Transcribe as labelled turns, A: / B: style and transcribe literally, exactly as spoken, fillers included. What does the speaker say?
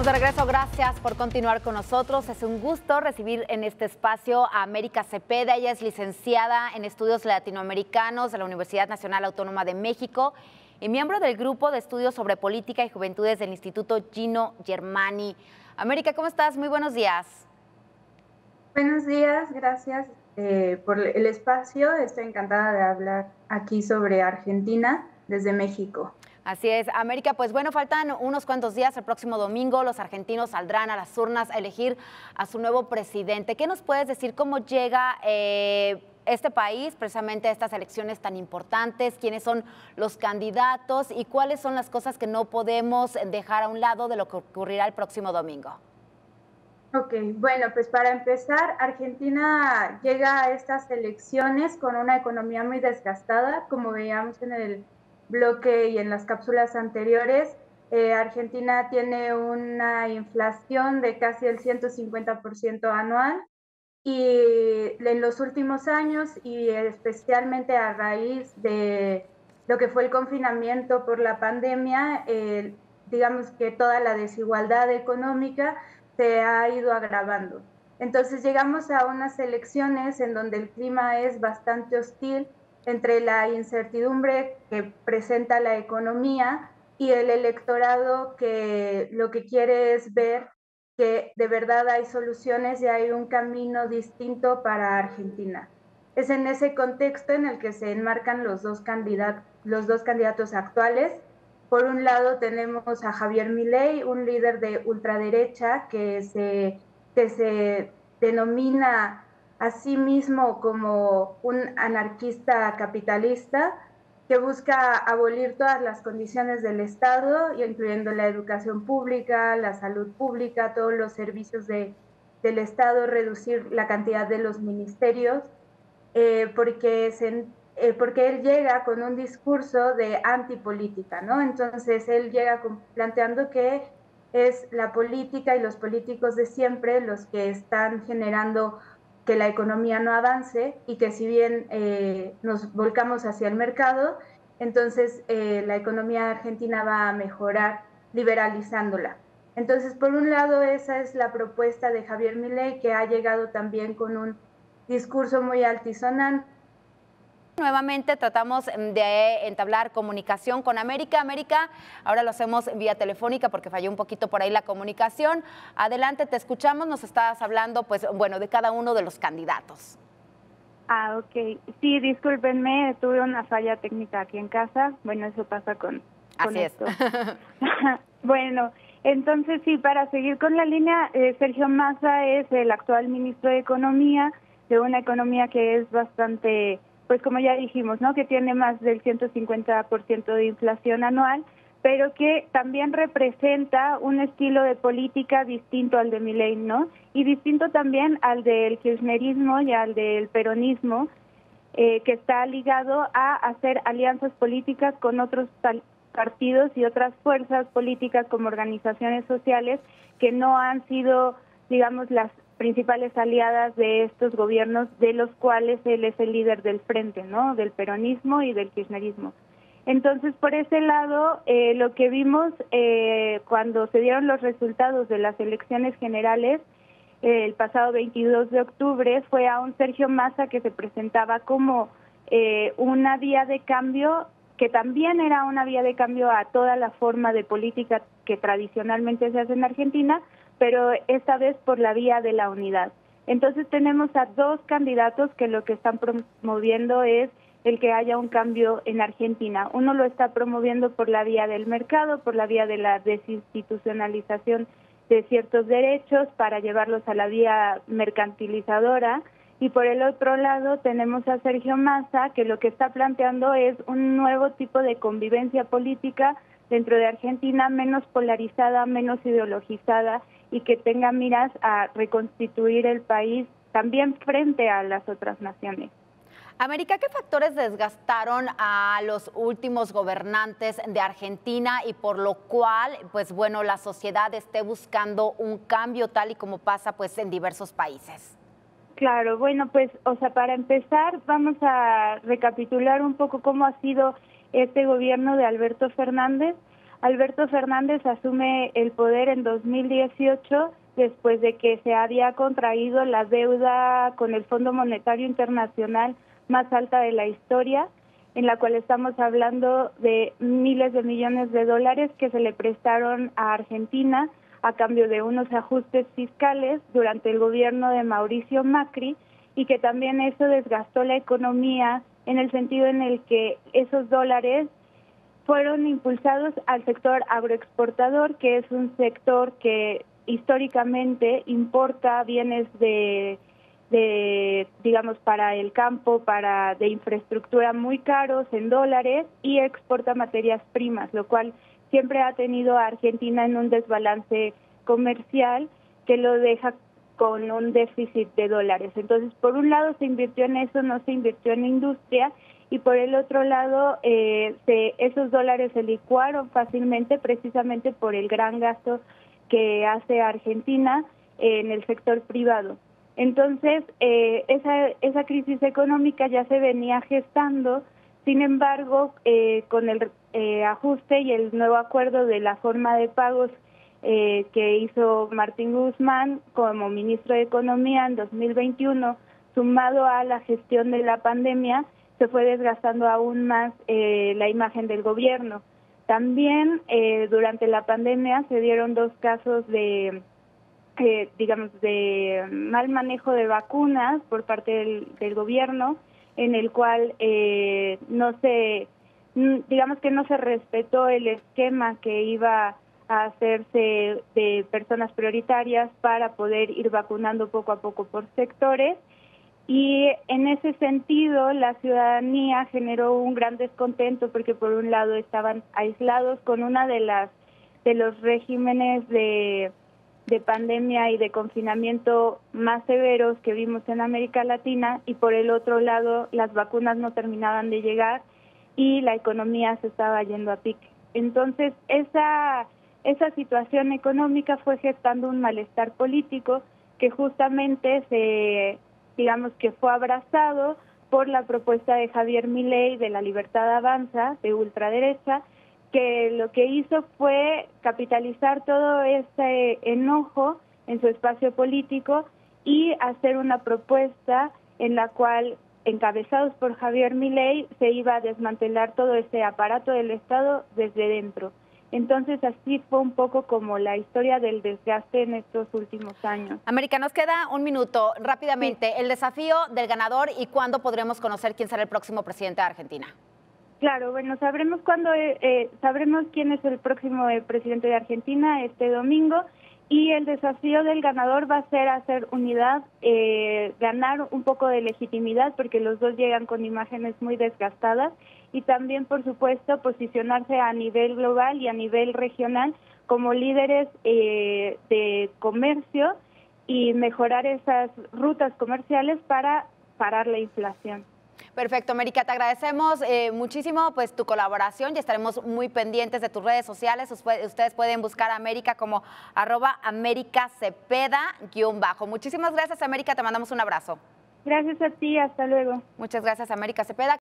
A: Estamos de regreso, gracias por continuar con nosotros. Es un gusto recibir en este espacio a América Cepeda. Ella es licenciada en Estudios Latinoamericanos de la Universidad Nacional Autónoma de México y miembro del Grupo de Estudios sobre Política y Juventudes del Instituto Gino Germani. América, ¿cómo estás? Muy buenos días.
B: Buenos días, gracias eh, por el espacio. Estoy encantada de hablar aquí sobre Argentina desde México.
A: Así es, América, pues bueno, faltan unos cuantos días. El próximo domingo los argentinos saldrán a las urnas a elegir a su nuevo presidente. ¿Qué nos puedes decir cómo llega eh, este país precisamente a estas elecciones tan importantes? ¿Quiénes son los candidatos y cuáles son las cosas que no podemos dejar a un lado de lo que ocurrirá el próximo domingo?
B: Ok, bueno, pues para empezar, Argentina llega a estas elecciones con una economía muy desgastada, como veíamos en el bloque y en las cápsulas anteriores. Eh, Argentina tiene una inflación de casi el ciento cincuenta por ciento anual y en los últimos años y especialmente a raíz de lo que fue el confinamiento por la pandemia, eh, digamos que toda la desigualdad económica se ha ido agravando. Entonces llegamos a unas elecciones en donde el clima es bastante hostil entre la incertidumbre que presenta la economía y el electorado que lo que quiere es ver que de verdad hay soluciones y hay un camino distinto para Argentina. Es en ese contexto en el que se enmarcan los dos, candidat los dos candidatos actuales. Por un lado tenemos a Javier Milei, un líder de ultraderecha que se, que se denomina a sí mismo como un anarquista capitalista, que busca abolir todas las condiciones del Estado, incluyendo la educación pública, la salud pública, todos los servicios de, del Estado, reducir la cantidad de los ministerios, eh, porque, se, eh, porque él llega con un discurso de antipolítica, ¿no? Entonces él llega con, planteando que es la política y los políticos de siempre los que están generando que la economía no avance y que si bien eh, nos volcamos hacia el mercado, entonces eh, la economía argentina va a mejorar liberalizándola. Entonces, por un lado, esa es la propuesta de Javier Milei, que ha llegado también con un discurso muy altisonante.
A: Nuevamente tratamos de entablar comunicación con América. América, ahora lo hacemos vía telefónica porque falló un poquito por ahí la comunicación. Adelante, te escuchamos, nos estabas hablando, pues, bueno, de cada uno de los candidatos.
C: Ah, ok. Sí, discúlpenme, tuve una falla técnica aquí en casa. Bueno, eso pasa con, con
A: Así
C: esto.
A: es.
C: Bueno, entonces sí, para seguir con la línea, eh, Sergio Massa es el actual ministro de Economía, de una economía que es bastante, pues como ya dijimos, ¿no? Que tiene más del ciento cincuenta por ciento de inflación anual, pero que también representa un estilo de política distinto al de Milei, ¿no? Y distinto también al del kirchnerismo y al del peronismo, eh, que está ligado a hacer alianzas políticas con otros partidos y otras fuerzas políticas como organizaciones sociales que no han sido, digamos, las principales aliadas de estos gobiernos, de los cuales él es el líder del frente, ¿no? Del peronismo y del kirchnerismo. Entonces, por ese lado, eh, lo que vimos eh, cuando se dieron los resultados de las elecciones generales eh, el pasado veintidós de octubre fue a un Sergio Massa que se presentaba como eh, una vía de cambio, que también era una vía de cambio a toda la forma de política que tradicionalmente se hace en Argentina, pero esta vez por la vía de la unidad. Entonces tenemos a dos candidatos que lo que están promoviendo es el que haya un cambio en Argentina. Uno lo está promoviendo por la vía del mercado, por la vía de la desinstitucionalización de ciertos derechos para llevarlos a la vía mercantilizadora, y por el otro lado tenemos a Sergio Massa, que lo que está planteando es un nuevo tipo de convivencia política dentro de Argentina, menos polarizada, menos ideologizada, y que tenga miras a reconstituir el país también frente a las otras naciones.
A: América, ¿qué factores desgastaron a los últimos gobernantes de Argentina y por lo cual, pues bueno, la sociedad esté buscando un cambio tal y como pasa pues en diversos países?
C: Claro, bueno, pues, o sea, para empezar vamos a recapitular un poco cómo ha sido este gobierno de Alberto Fernández. Alberto Fernández asume el poder en dos mil dieciocho después de que se había contraído la deuda con el Fondo Monetario Internacional más alta de la historia, en la cual estamos hablando de miles de millones de dólares que se le prestaron a Argentina a cambio de unos ajustes fiscales durante el gobierno de Mauricio Macri, y que también eso desgastó la economía en el sentido en el que esos dólares fueron impulsados al sector agroexportador, que es un sector que históricamente importa bienes de, de, digamos, para el campo, para de infraestructura muy caros en dólares, y exporta materias primas, lo cual siempre ha tenido a Argentina en un desbalance comercial que lo deja con un déficit de dólares. Entonces, por un lado se invirtió en eso, no se invirtió en industria, y por el otro lado eh, se, esos dólares se licuaron fácilmente precisamente por el gran gasto que hace Argentina en el sector privado. Entonces, eh, esa, esa crisis económica ya se venía gestando. Sin embargo, eh, con el eh, ajuste y el nuevo acuerdo de la forma de pagos eh, que hizo Martín Guzmán como ministro de Economía en dos mil veintiuno, sumado a la gestión de la pandemia, se fue desgastando aún más eh, la imagen del gobierno. También eh, durante la pandemia se dieron dos casos de, eh, digamos, de mal manejo de vacunas por parte del, del gobierno, en el cual eh, no se, digamos que no se respetó el esquema que iba a hacerse de personas prioritarias para poder ir vacunando poco a poco por sectores. Y en ese sentido la ciudadanía generó un gran descontento porque por un lado estaban aislados con una de las de los regímenes de, de pandemia y de confinamiento más severos que vimos en América Latina, y por el otro lado las vacunas no terminaban de llegar y la economía se estaba yendo a pique. Entonces esa, esa situación económica fue gestando un malestar político que justamente se... digamos que fue abrazado por la propuesta de Javier Milei de la Libertad Avanza, de ultraderecha, que lo que hizo fue capitalizar todo ese enojo en su espacio político y hacer una propuesta en la cual, encabezados por Javier Milei, se iba a desmantelar todo ese aparato del Estado desde dentro. Entonces, así fue un poco como la historia del desgaste en estos últimos años.
A: América, nos queda un minuto. Rápidamente, sí. El desafío del ganador y cuándo podremos conocer quién será el próximo presidente de Argentina.
C: Claro, bueno, sabremos cuándo, eh, sabremos quién es el próximo eh, presidente de Argentina este domingo, y el desafío del ganador va a ser hacer unidad, eh, ganar un poco de legitimidad, porque los dos llegan con imágenes muy desgastadas, y también, por supuesto, posicionarse a nivel global y a nivel regional como líderes eh, de comercio y mejorar esas rutas comerciales para parar la inflación.
A: Perfecto, América, te agradecemos eh, muchísimo pues tu colaboración y estaremos muy pendientes de tus redes sociales. Ustedes pueden buscar a América como arroba América Cepeda guión bajo. Muchísimas gracias, América, te mandamos un abrazo.
C: Gracias a ti, hasta luego.
A: Muchas gracias, América Cepeda.